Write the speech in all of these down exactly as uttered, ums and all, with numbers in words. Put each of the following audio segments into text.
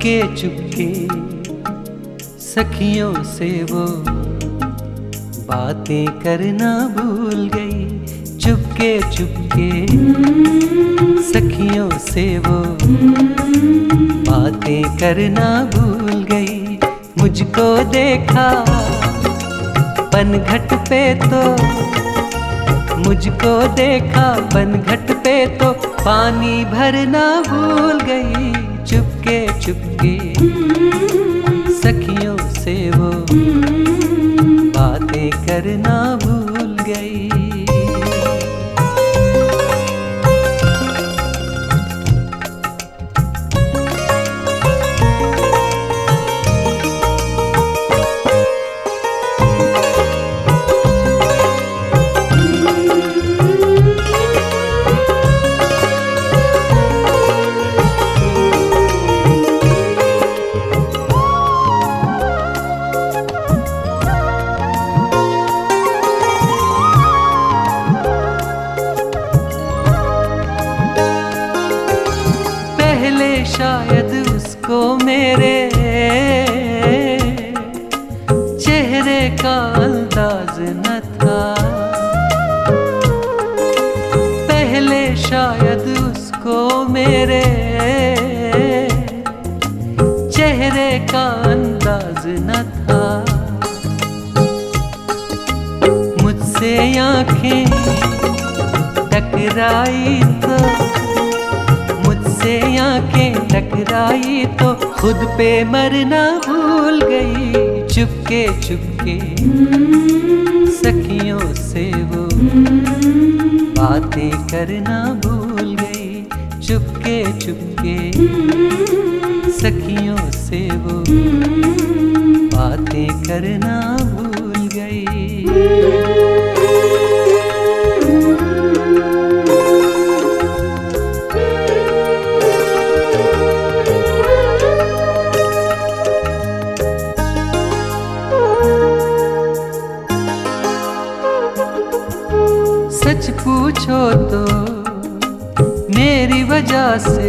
चुपके चुपके सखियों से वो बातें करना भूल गई। चुपके चुपके सखियों से वो बातें करना भूल गई। मुझको देखा पनघट पे तो मुझको देखा पनघट पे तो पानी भरना भूल गई। चुपके चुपके सखियों से वो बातें करना भूल गई। शायद उसको मेरे चेहरे का अंदाज न था। पहले शायद उसको मेरे चेहरे का अंदाज न था। मुझसे आंखें टकराई तो मुझसे आंखें टकराई तो खुद पे मरना भूल गई। चुपके चुपके सखियों से वो बातें करना भूल गई। चुपके चुपके सखियों से वो बातें करना भूल गई। सच पूछो तो मेरी वजह से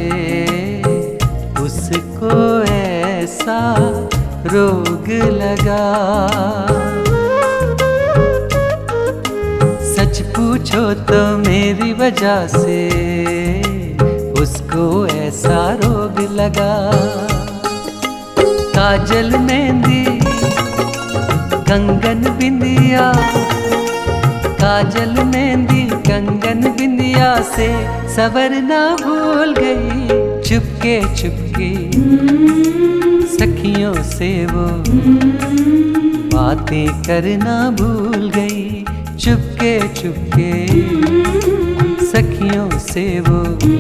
उसको ऐसा रोग लगा। सच पूछो तो मेरी वजह से उसको ऐसा रोग लगा। काजल मेहंदी कंगन बिंदिया काजल मेहंदी कंगन बिंदिया से सवरना भूल गई। चुपके चुपके सखियों से वो बातें करना भूल गई। चुपके चुपके सखियों से वो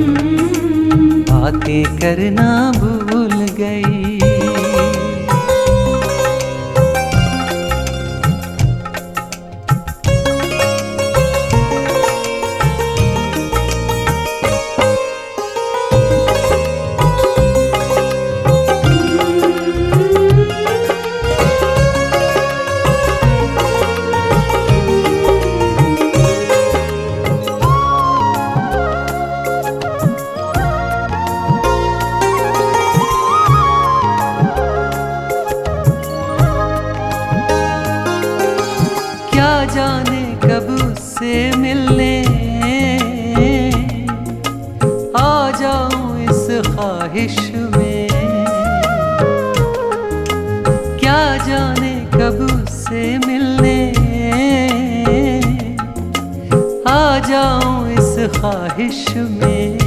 बातें करना भूल गई। क्या जाने कब उससे मिलने आ जाऊं इस ख्वाहिश में। क्या जाने कब उससे मिलने आ जाऊं इस ख्वाहिश में।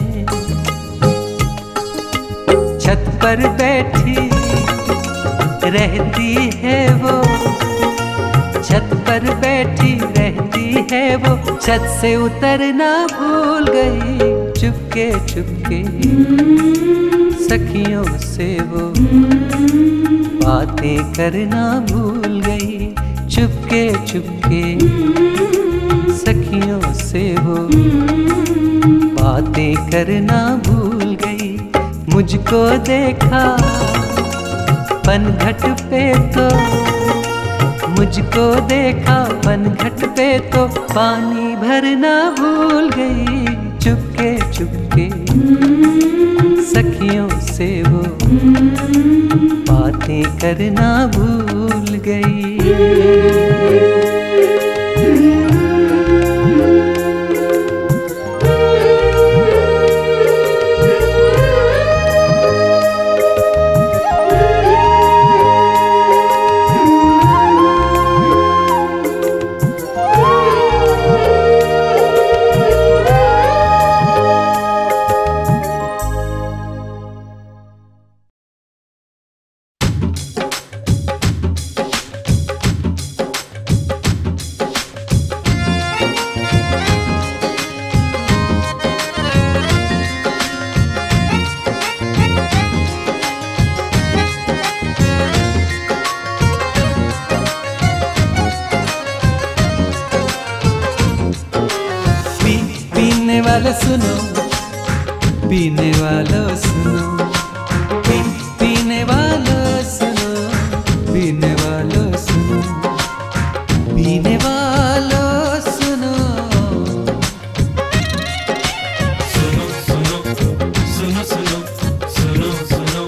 छत पर बैठी रहती है वो छत पर बैठी रहती है वो छत से उतरना भूल गई। चुपके चुपके सखियों से वो बातें करना भूल गई। चुपके चुपके सखियों से वो बातें करना भूल गई। मुझको देखा पनघट पे तो मुझको देखा पनघट पे तो पानी भरना भूल गई। चुपके चुपके सखियों से वो बातें करना भूल गई। सुनो पीने वालों सुनो, पी, पीने वालों सुनो, पीने वालों सुनो, पीने वालों सुनो। सुनो सुनो सुनो सुनो सुनो सुनो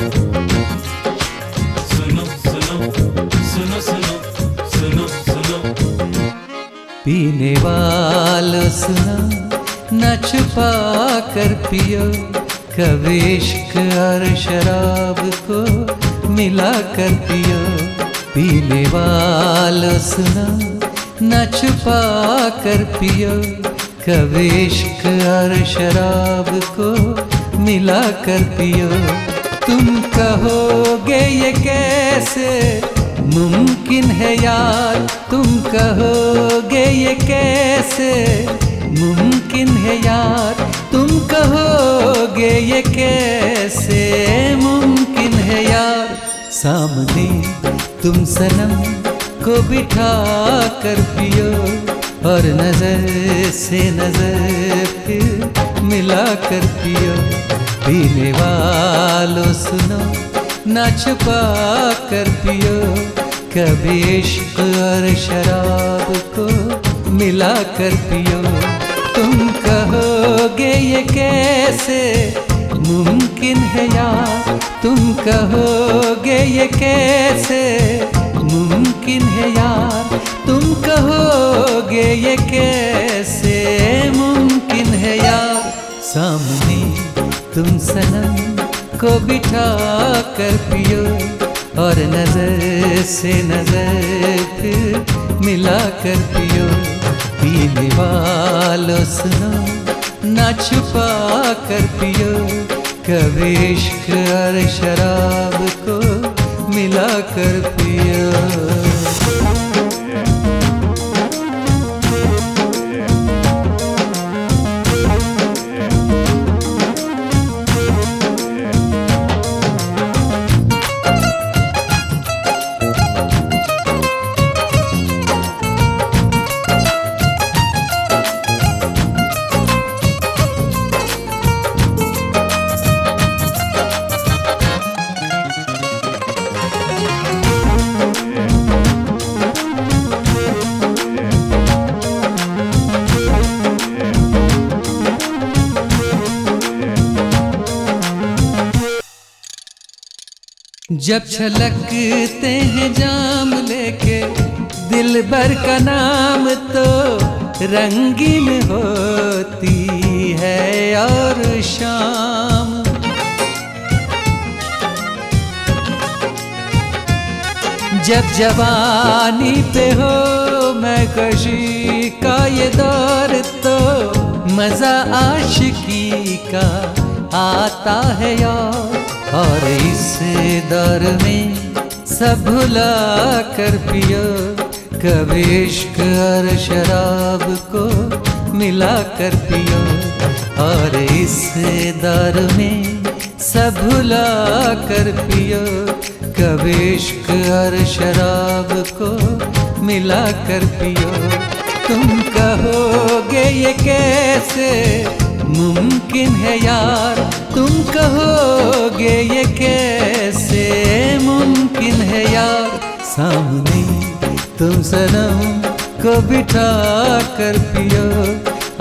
सुनो सुनो सुनो सुनो सुनो पीने वालों सुनो, न छुपा कर पियो, कभी इश्क और शराब को मिला कर पियो। पीने वालों सुनो, न छुपा कर पियो, कभी इश्क और शराब को मिला कर पियो। तुम कहोगे ये कैसे मुमकिन है यार, तुम कहोगे ये कैसे मुमकिन है यार, तुम कहोगे ये कैसे मुमकिन है यार। सामने तुम सनम को बिठा कर पियो, और नजर से नजर फिर मिला कर पियो। पीने वालों सुनो, ना छुपा कर पियो, कभी इश्क और शराब को मिला कर पियो। तुम कहोगे ये कैसे मुमकिन है यार, तुम कहोगे ये कैसे मुमकिन है यार, तुम कहोगे ये कैसे मुमकिन है यार। सामने तुम सनम को बिठा कर पियो, और नजर से नजर फिर मिला कर पियो। पीने वालों सुनो, ना छुपा कर पियो, कभी इश्क और शराब को मिला कर पियो। जब छलकते हैं जाम लेके दिल भर का नाम, तो रंगीन होती है और शाम। जब जवानी पे हो मैं खुशी का ये दौर, तो मजा आशिकी का आता है यार। और इस दौर में सब भुला कर पियो, कभी इश्क और शराब को मिला कर पियो। और इस दौर में सब भुला कर पियो, कभी इश्क और शराब को मिला कर पियो। तुम कहोगे ये कैसे मुमकिन है यार, तुम कहोगे ये कैसे मुमकिन है यार। सामने तुम सनम को बिठा कर पियो,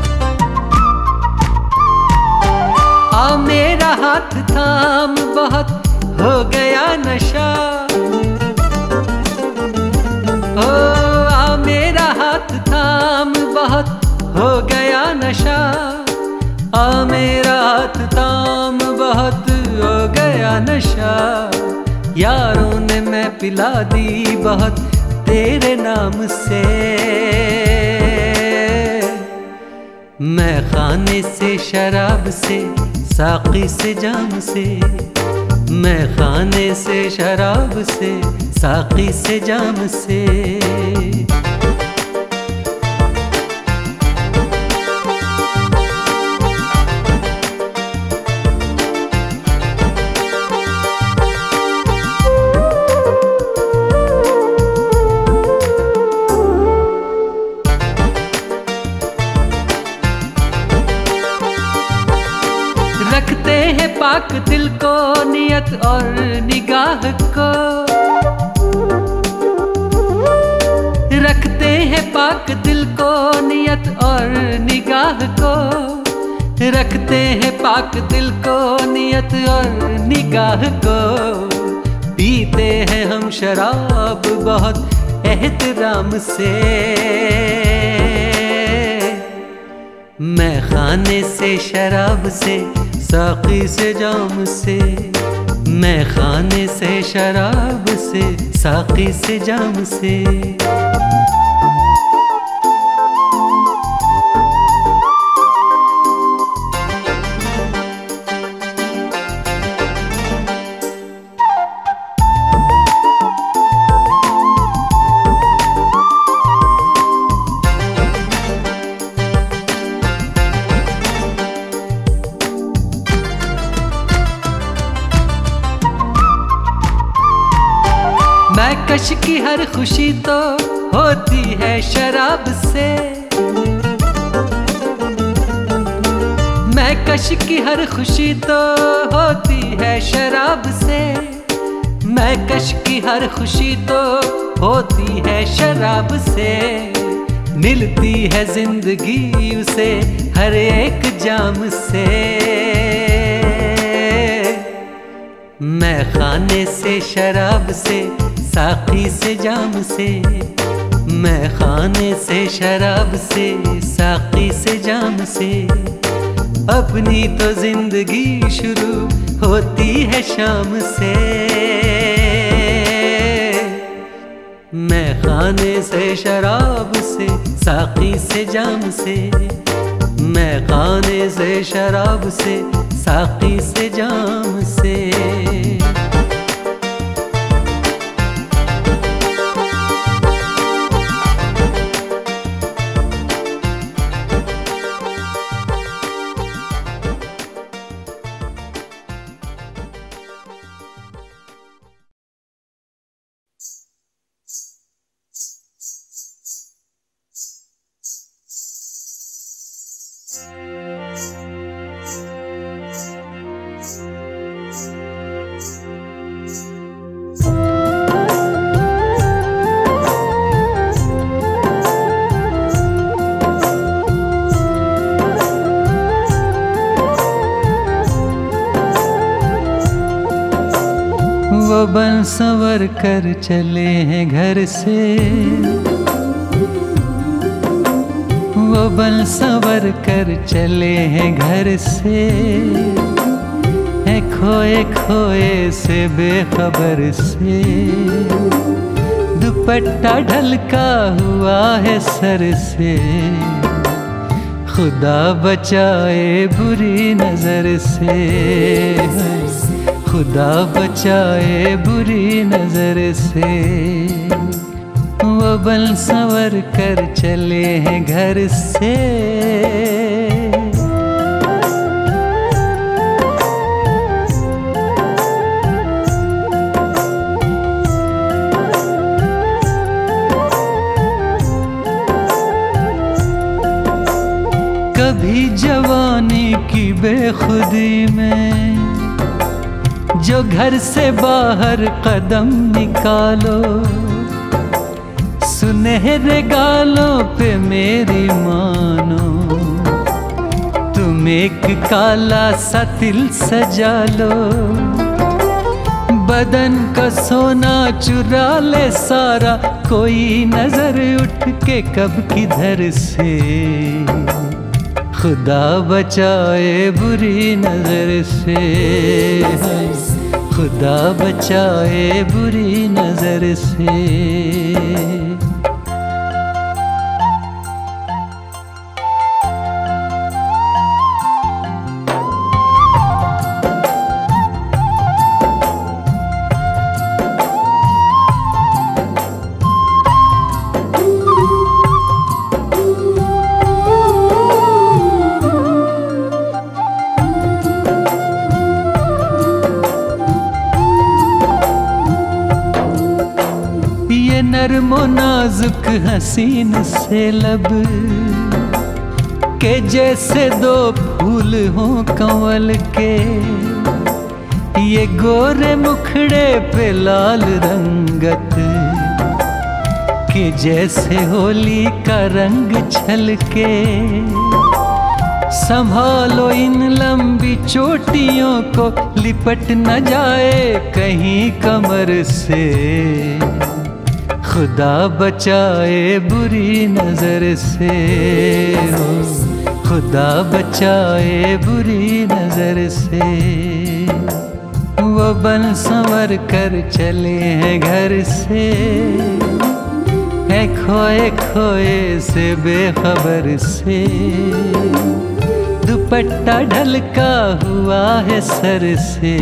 हाथ थाम बहुत हो गया नशा। ओ आ मेरा हाथ थाम बहुत हो गया नशा। आ मेरा हाथ थाम बहुत हो गया नशा। यारों ने मैं पिला दी बहुत तेरे नाम से। मैं खाने से शराब से साकी से जाम से। मैं खाने से शराब से साकी से जाम से। रखते हैं पाक दिल को नियत और निगाह को। रखते हैं पाक दिल को नियत और निगाह को। रखते हैं पाक दिल को नियत और निगाह को। पीते हैं हम शराब बहुत एहतराम से। मैं खाने से शराब से साकी से जाम से। मैं खाने से शराब से साकी से जाम से। मैं कश की हर खुशी तो होती है शराब से। मैं कश की हर खुशी तो होती है शराब से। मैं कश की हर खुशी तो होती है शराब से। मिलती है जिंदगी उसे हर एक जाम से। मैं खाने से शराब से साकी से जाम से। मैं खाने से शराब से साकी से जाम से। अपनी तो जिंदगी शुरू होती है शाम से। मैं खाने से शराब से साकी से जाम से। मैं खाने से शराब से साकी से जाम से। वो बन संवर कर चले हैं घर से। वो बन संवर कर चले हैं घर से। है खोए खोए से बेखबर से। दुपट्टा ढलका हुआ है सर से। खुदा बचाए बुरी नजर से। खुदा बचाए बुरी नजर से। वो बन संवर कर चले हैं घर से। कभी जवानी की बेखुदी में जो घर से बाहर कदम निकालो। सुनहरे गालों पे मेरी मानो तुम तुम एक काला सा तिल सजा लो, बदन का सोना चुरा ले सारा, कोई नजर उठ के कब किधर से। खुदा बचाए बुरी नजर से, खुदा बचाए बुरी नजर से। नर्मो नाजुक हसीन से लब के जैसे दो फूल हों कंवल के, ये गोरे मुखड़े पे लाल रंगत के जैसे होली का रंग छलके। संभालो इन लंबी चोटियों को, लिपट न जाए कहीं कमर से। खुदा बचाए बुरी नजर से, हो खुदा बचाए बुरी नजर से। वो बन संवर कर चले हैं घर से, है खोए खोए से बेखबर से। दुपट्टा ढलका हुआ है सर से,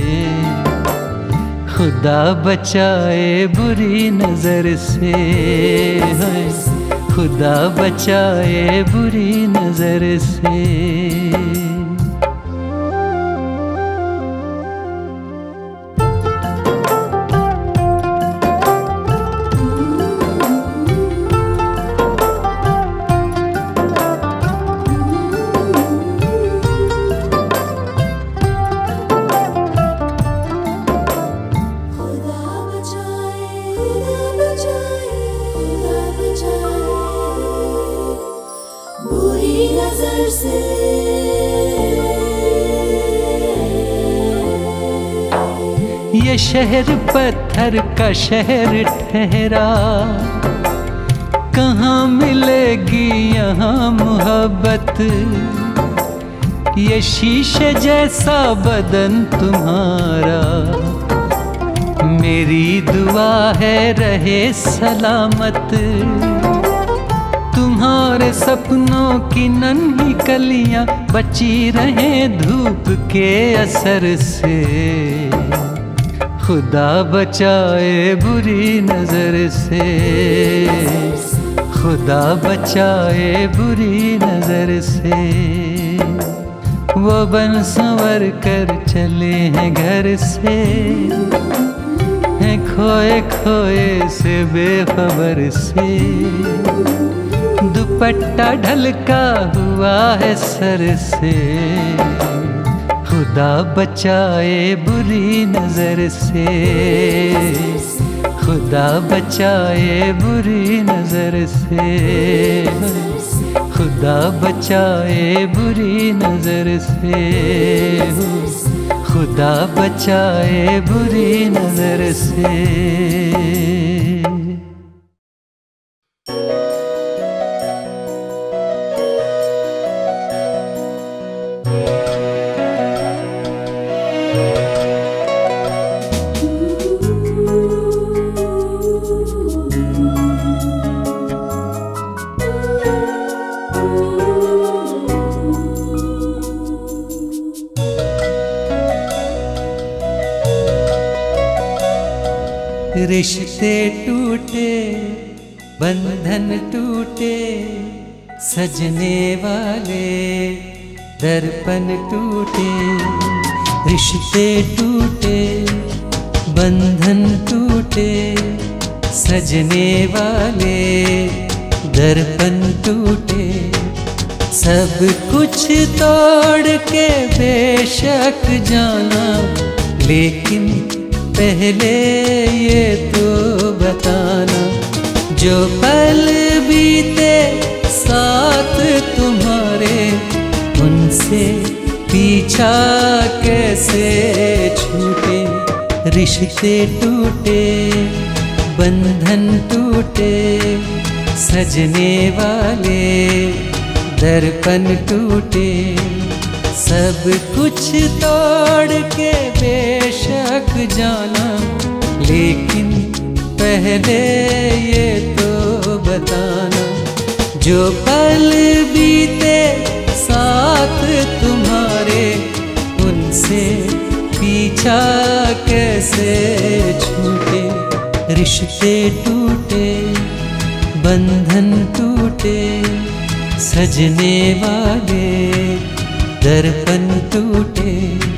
खुदा बचाए बुरी नजर से, खुदा बचाए बुरी नजर से। ये शहर पत्थर का शहर ठहरा, कहाँ मिलेगी यहाँ मोहब्बत। ये शीशे जैसा बदन तुम्हारा, मेरी दुआ है रहे सलामत। तुम्हारे सपनों की नन्ही कलियां बची रहें धूप के असर से। खुदा बचाए बुरी नजर से, खुदा बचाए बुरी नजर से। वो बन संवर कर चले हैं घर से, हैं खोए खोए से बेखबर से। दुपट्टा ढलका हुआ है सर से, खुदा बचाए बुरी नजर से। खुदा बचाए बुरी नजर से, खुदा बचाए बुरी नजर से। खुदा बचाए बुरी नजर से। रिश्ते टूटे, बंधन टूटे, सजने वाले दर्पण टूटे। रिश्ते टूटे, बंधन टूटे, सजने वाले दर्पण टूटे। सब कुछ तोड़ के बेशक जाना, लेकिन पहले ये तो बताना, जो पल बीते साथ तुम्हारे उनसे उनसे पीछा कैसे छूटे। रिश्ते टूटे, बंधन टूटे, सजने वाले दर्पण टूटे। सब कुछ तोड़ के बेशक जाना, लेकिन पहले ये तो बताना, जो पल बीते साथ तुम्हारे, उनसे पीछा कैसे छूटे। रिश्ते टूटे, बंधन टूटे, सजने वाले दर्पण टूटे।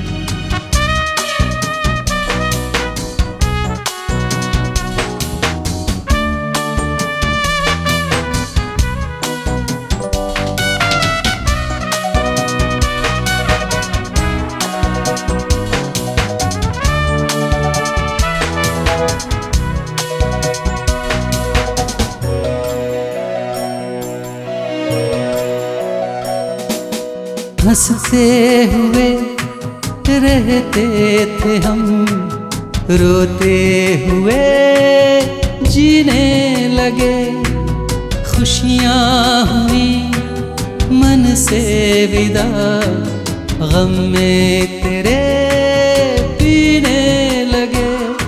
हंसते हुए रहते थे हम, रोते हुए जीने लगे। खुशियाँ हुई मन से विदा, गम में तेरे पीने लगे।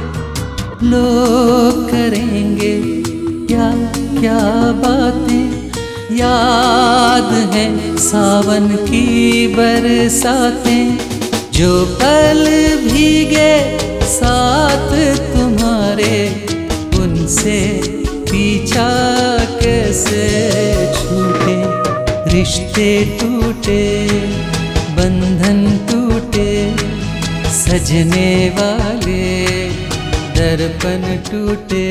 लोग करेंगे क्या क्या बातें, याद है सावन की बरसातें, जो पल भीगे साथ तुम्हारे, उनसे पीछा कैसे छूटे। रिश्ते टूटे, बंधन टूटे, सजने वाले दर्पण टूटे।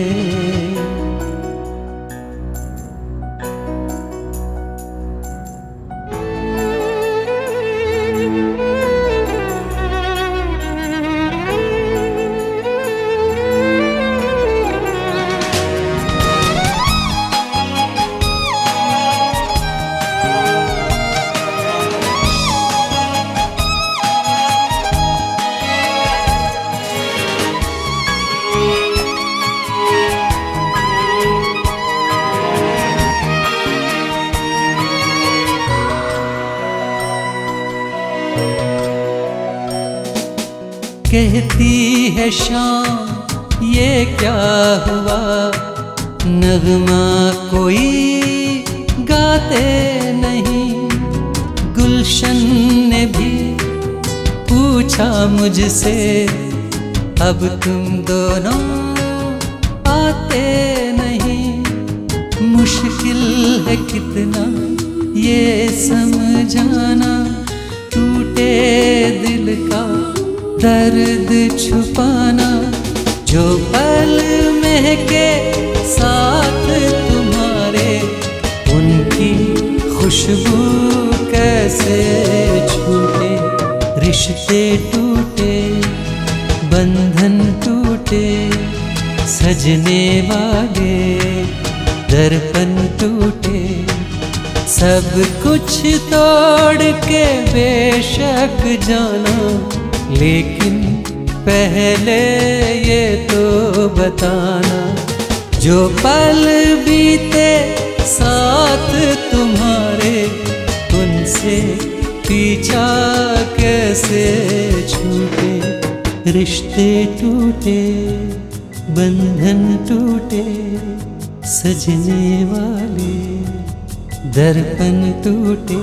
कहती है शाम ये क्या हुआ, नगमा कोई गाते नहीं। गुलशन ने भी पूछा मुझसे, अब तुम दोनों आते नहीं। मुश्किल है कितना ये समझाना, टूटे दिल का दर्द छुपाना, जो पल महके साथ तुम्हारे, उनकी खुशबू कैसे छूटे। रिश्ते टूटे, बंधन टूटे, सजने वाले दर्पण टूटे। सब कुछ तोड़ के बेशक जाना, लेकिन पहले ये तो बताना, जो पल बीते साथ तुम्हारे, उनसे पीछा कैसे छूटे। रिश्ते टूटे, बंधन टूटे, सजने वाले दर्पण टूटे।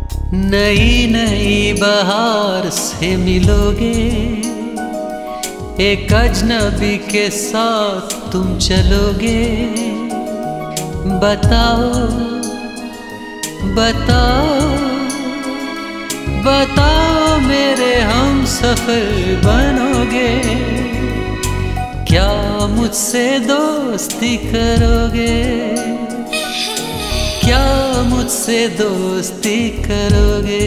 नई नई बहार से मिलोगे, एक अजनबी के साथ तुम चलोगे? बताओ बताओ बताओ मेरे हम सफर बनोगे? क्या मुझसे दोस्ती करोगे? क्या मुझसे दोस्ती करोगे?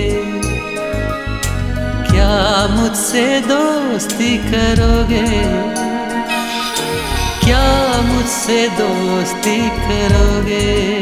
क्या मुझसे दोस्ती करोगे? क्या मुझसे दोस्ती करोगे?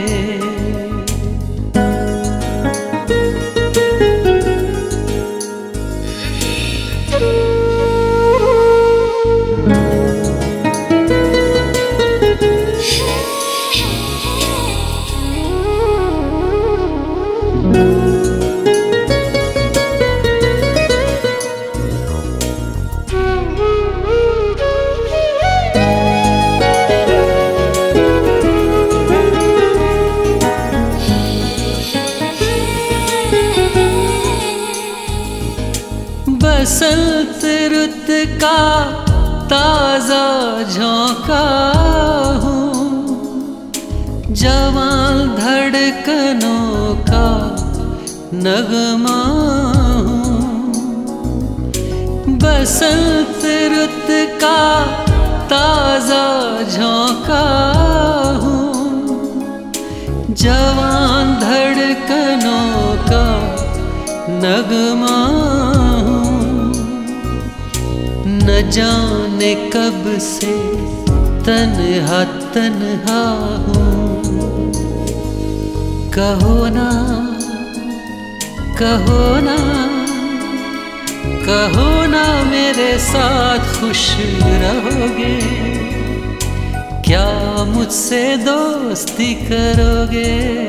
बसंत रुत का ताजा झोंका हूँ, जवान धड़कनों का नगमा हूँ। बसंत रुत का ताजा झोंका हूँ, जवान धड़कनों का नगमा हूँ। न जाने कब से तन्हा तन्हा हूँ। कहो ना कहो ना कहो ना मेरे साथ खुश रहोगे? क्या मुझसे दोस्ती करोगे?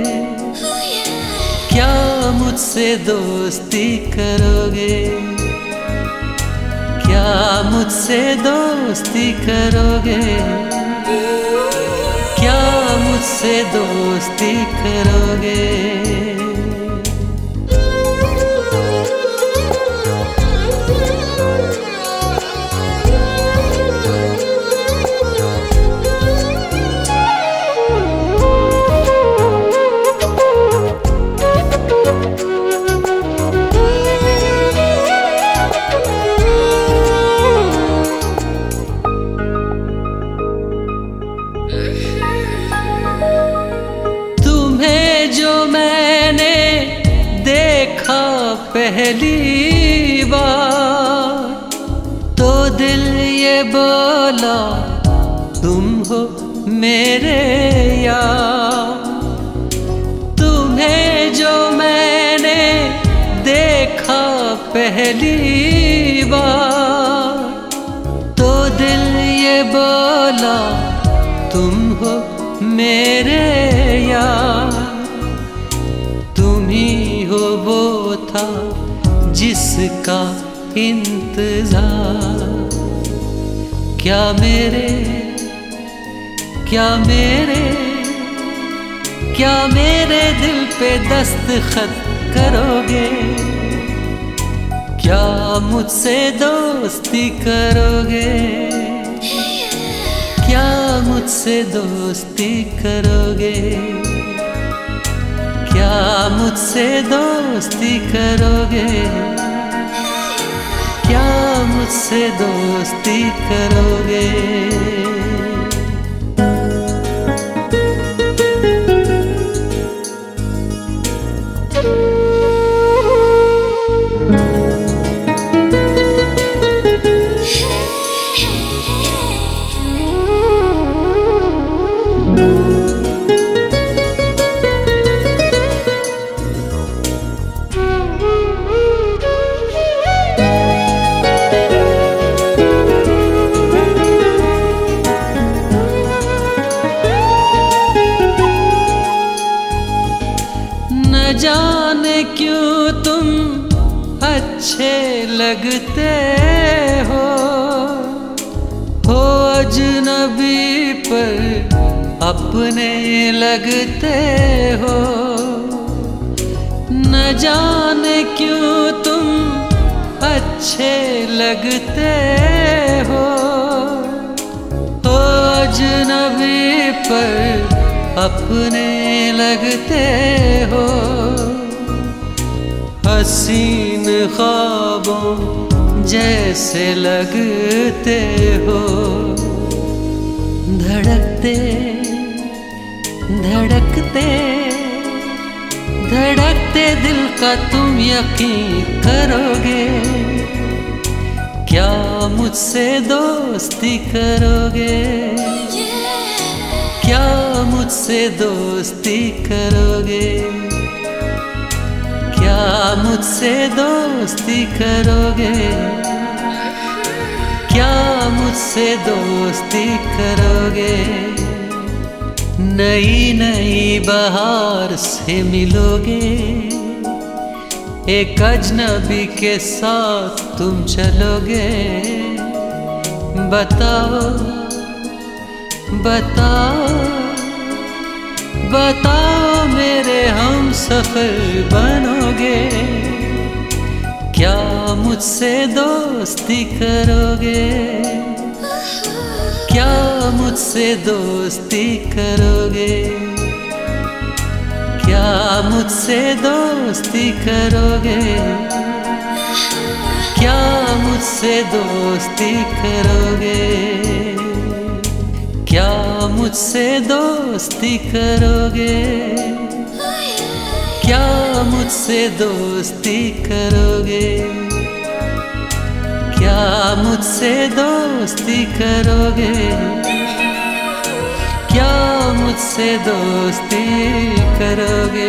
क्या मुझसे दोस्ती करोगे? क्या मुझसे दोस्ती करोगे? क्या मुझसे दोस्ती करोगे? पहली बार तो दिल ये बोला तुम हो मेरे यार। तुम्हें जो मैंने देखा पहली बार तो दिल ये बोला तुम हो मेरे यार। तुम ही हो वो था जिसका इंतजार। क्या मेरे क्या मेरे क्या मेरे दिल पे दस्तखत करोगे? क्या मुझसे दोस्ती करोगे? क्या मुझसे दोस्ती करोगे? क्या मुझसे दोस्ती करोगे? क्या मुझसे दोस्ती करोगे? न जाने क्यों तुम अच्छे लगते हो, हो अजनबी पर अपने लगते हो। न जाने क्यों तुम अच्छे लगते हो, ओ अजनबी पर अपने लगते हो, हसीन ख्वाबों जैसे लगते हो। धड़कते धड़कते धड़कते दिल का तुम यकीन करोगे, क्या मुझसे दोस्ती करोगे, क्या मुझसे दोस्ती करोगे, क्या मुझसे दोस्ती करोगे, क्या मुझसे दोस्ती करोगे। नई नई बहार से मिलोगे, एक अजनबी के साथ तुम चलोगे। बताओ बताओ बताओ मेरे हम सफर बनोगे, क्या मुझसे दोस्ती करोगे, क्या मुझसे दोस्ती करोगे, क्या मुझसे दोस्ती करोगे, क्या मुझसे दोस्ती करोगे, क्या मुझसे दोस्ती करोगे, क्या मुझसे दोस्ती करोगे, क्या मुझसे दोस्ती करोगे, क्या मुझसे दोस्ती करोगे।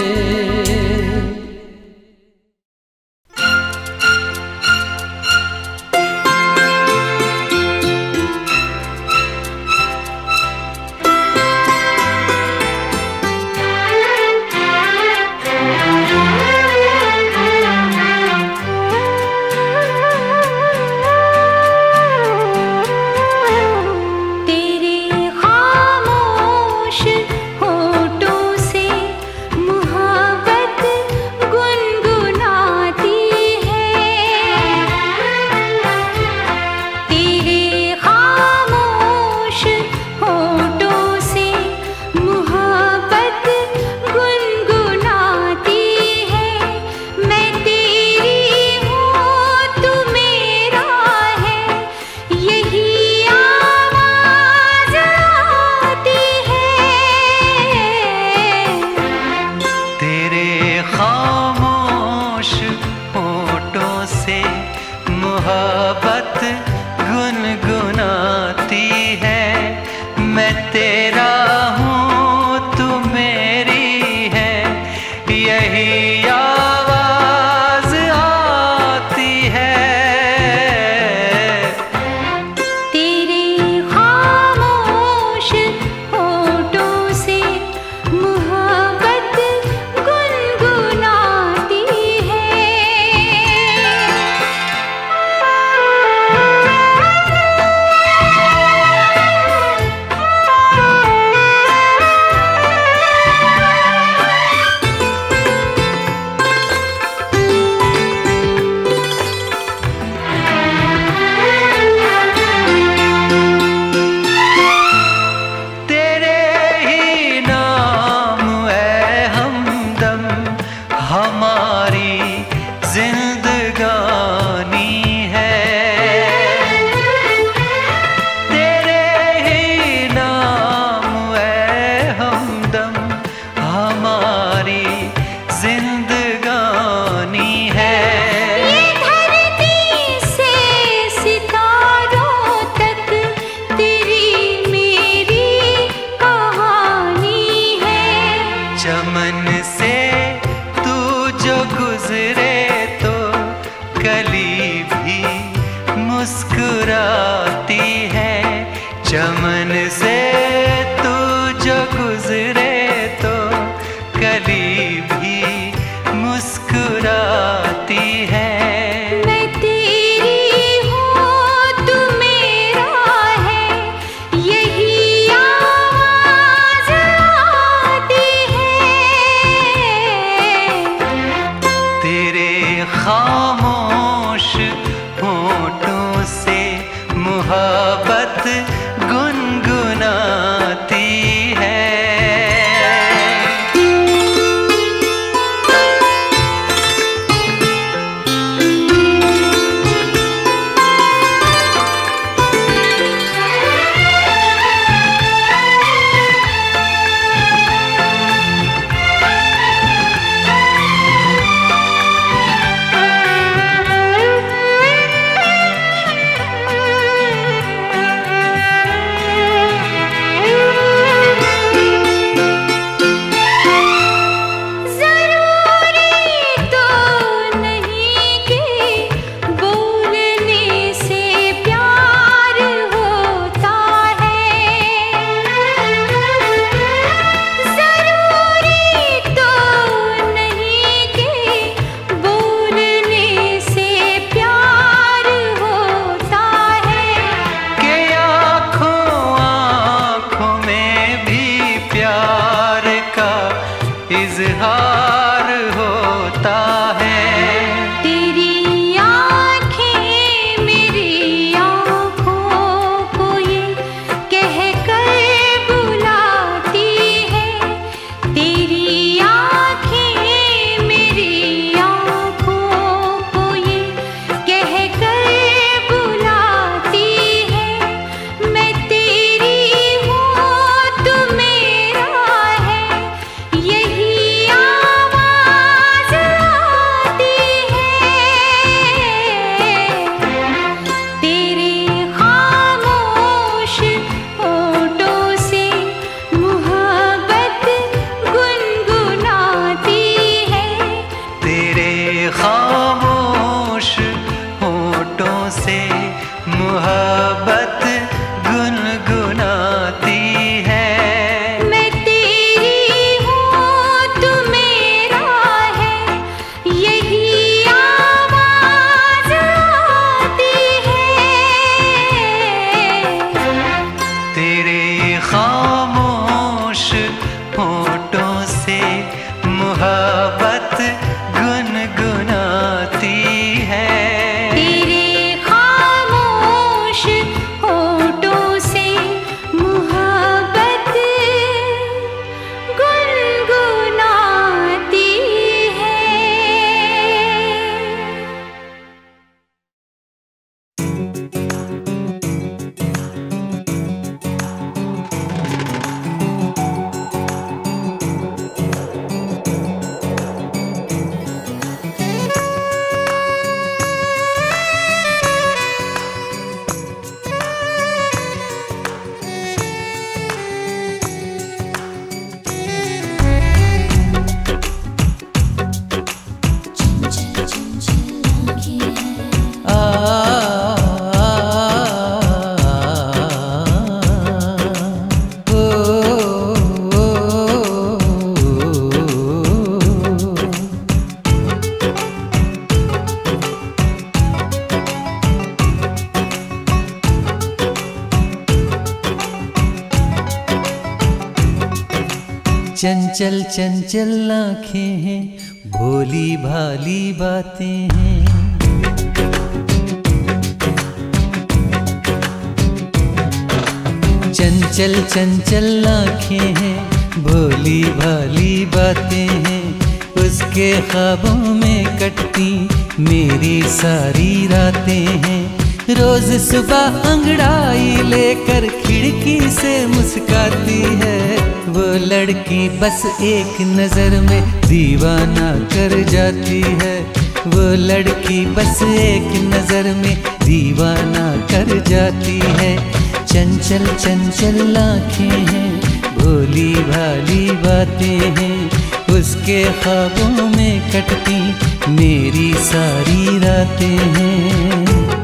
चमन से तू जो गुजरे तो कली भी मुस्कुराती है। मैं तेरी हूँ तू मेरा है, यही आवाज़ आती है। तेरे खामोश चंचल चंचल आँखें हैं, भोली भाली बातें हैं। चंचल चंचल आँखें हैं, भोली भाली बातें हैं। उसके ख्वाबों में कटती मेरी सारी रातें हैं। रोज सुबह अंगड़ाई लेकर खिड़की से मुस्काती है। वो लड़की बस एक नजर में दीवाना कर जाती है। वो लड़की बस एक नजर में दीवाना कर जाती है। चंचल चंचल आँखें हैं, भोली भाली बातें हैं। उसके ख्वाबों में कटती मेरी सारी रातें हैं।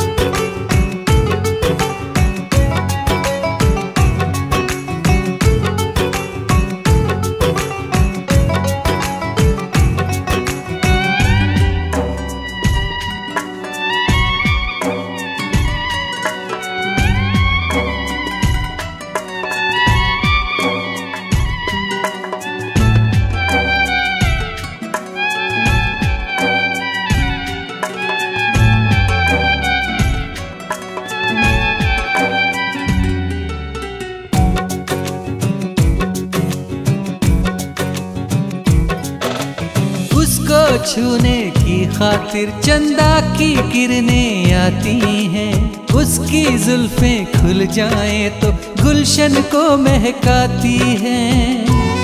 छूने की खातिर चंदा की किरणें आती हैं। उसकी जुल्फें खुल जाएं तो गुलशन को महकाती हैं।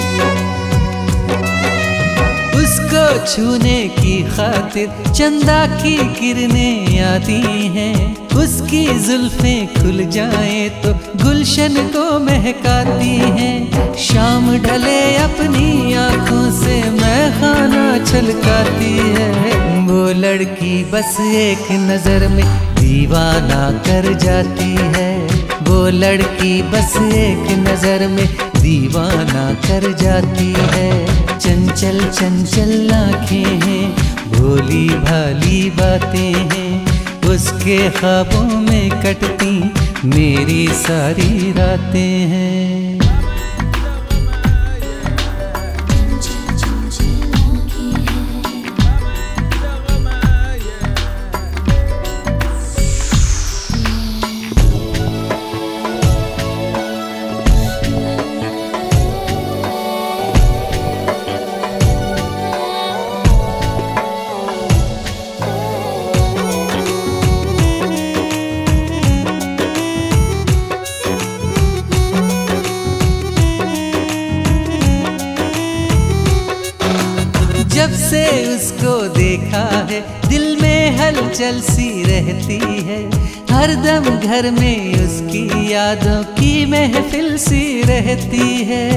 उसको छूने की खातिर चंदा की किरणें आती हैं। उसकी जुल्फें खुल जाएं तो गुलशन को महकाती हैं। शाम ढले अपनी आँखों से मैं खाना छलकाती है। वो लड़की बस एक नजर में दीवाना कर जाती है। वो लड़की बस एक नजर में दीवाना कर जाती है। चंचल चंचल आँखें हैं, भोली भाली बातें हैं। उसके ख्वाबों में कटती मेरी सारी रातें हैं। जब से उसको देखा है दिल में हलचल सी रहती है। हरदम घर में उसकी यादों की महफिल सी रहती है।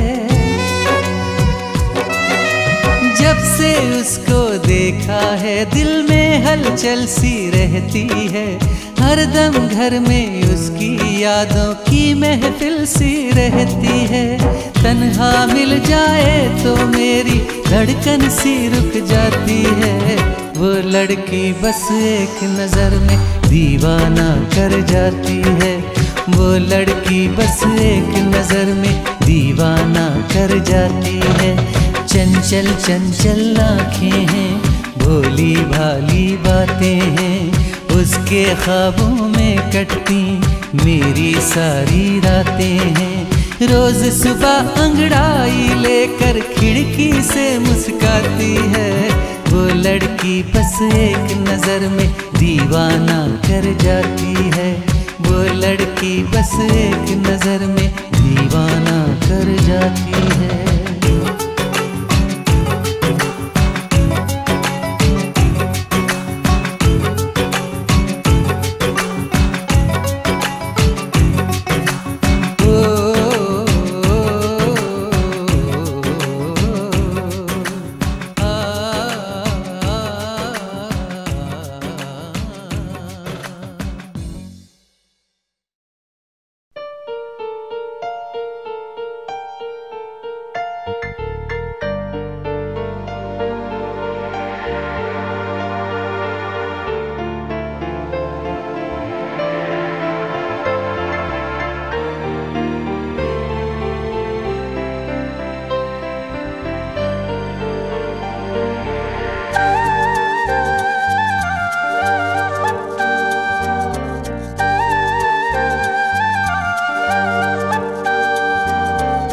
जब से उसको देखा है दिल में हलचल सी रहती है। हरदम घर में उसकी यादों की महफिल सी रहती है। तन्हा मिल जाए तो मेरी धड़कन सी रुक जाती है। वो लड़की बस एक नजर में दीवाना कर जाती है। वो लड़की बस एक नजर में दीवाना कर जाती है। चंचल चंचल आँखें हैं, भोली भाली बातें हैं। उसके ख्वाबों में कटती मेरी सारी रातें हैं। रोज सुबह अंगड़ाई लेकर खिड़की से मुस्काती है। वो लड़की बस एक नजर में दीवाना कर जाती है। वो लड़की बस एक नजर में दीवाना कर जाती है।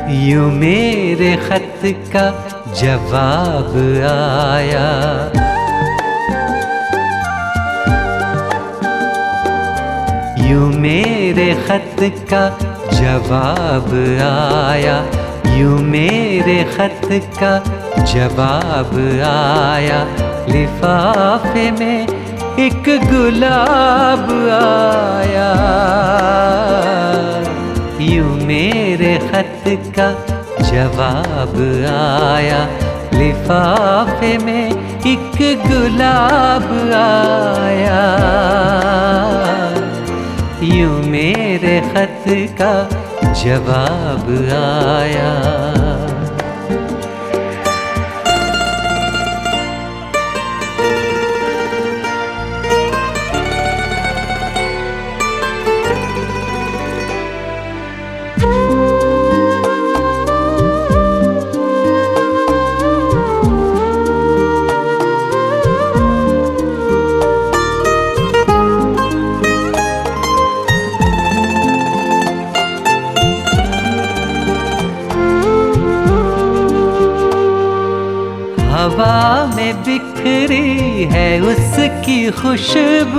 यूं मेरे खत का जवाब आया। यूं मेरे खत का जवाब आया। यूं मेरे खत का जवाब आया। लिफाफे में एक गुलाब आया। यूं मेरे खत का जवाब आया। लिफाफे में एक गुलाब आया। यूं मेरे खत का जवाब आया। हवा में बिखरी है उसकी खुशबू।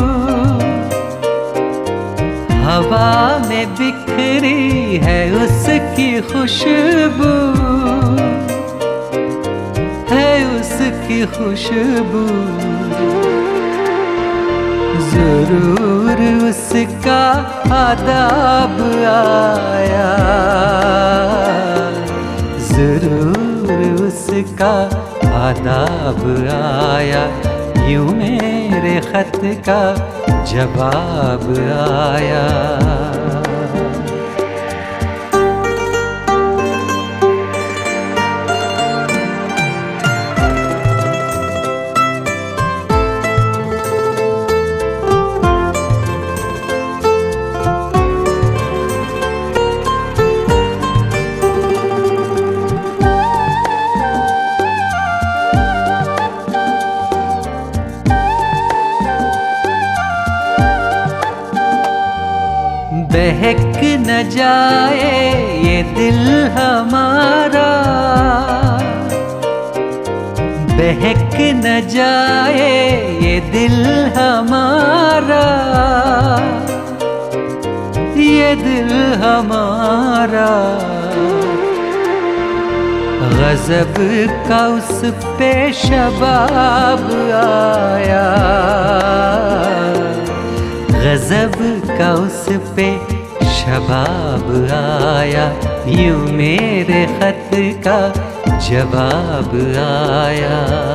हवा में बिखरी है उसकी खुशबू। है उसकी खुशबू। जरूर उसका आदाब आया। जरूर उसका आदाब आया। यूं मेरे खत का जवाब आया। बहक न जाए ये दिल हमारा। बहक न जाए ये दिल हमारा। ये दिल हमारा। गज़ब का उस पे शबाब आया। गज़ब का उस पे शबाब आया। यूं मेरे खत का जवाब आया।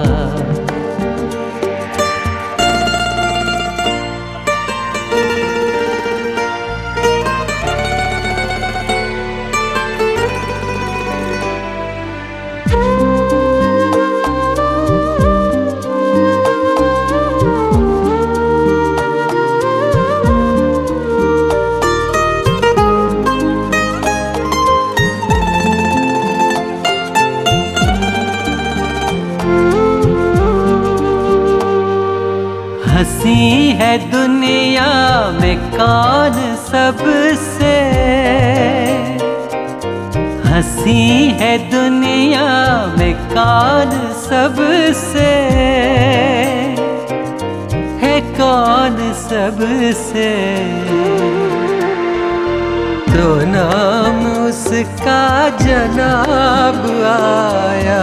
हंसी है दुनिया में कौन सबसे। हंसी है दुनिया में कौन सबसे। है कौन सबसे। तो नाम उसका जनाब आया।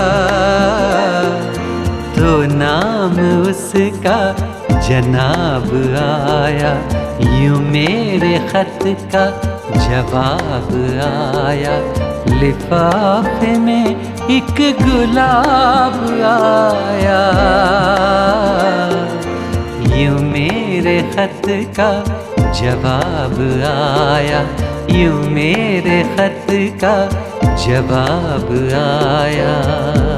तो नाम उसका जनाब आया। यूं मेरे खत का जवाब आया। लिफाफे में एक गुलाब आया। यूं मेरे खत का जवाब आया। यूं मेरे खत का जवाब आया।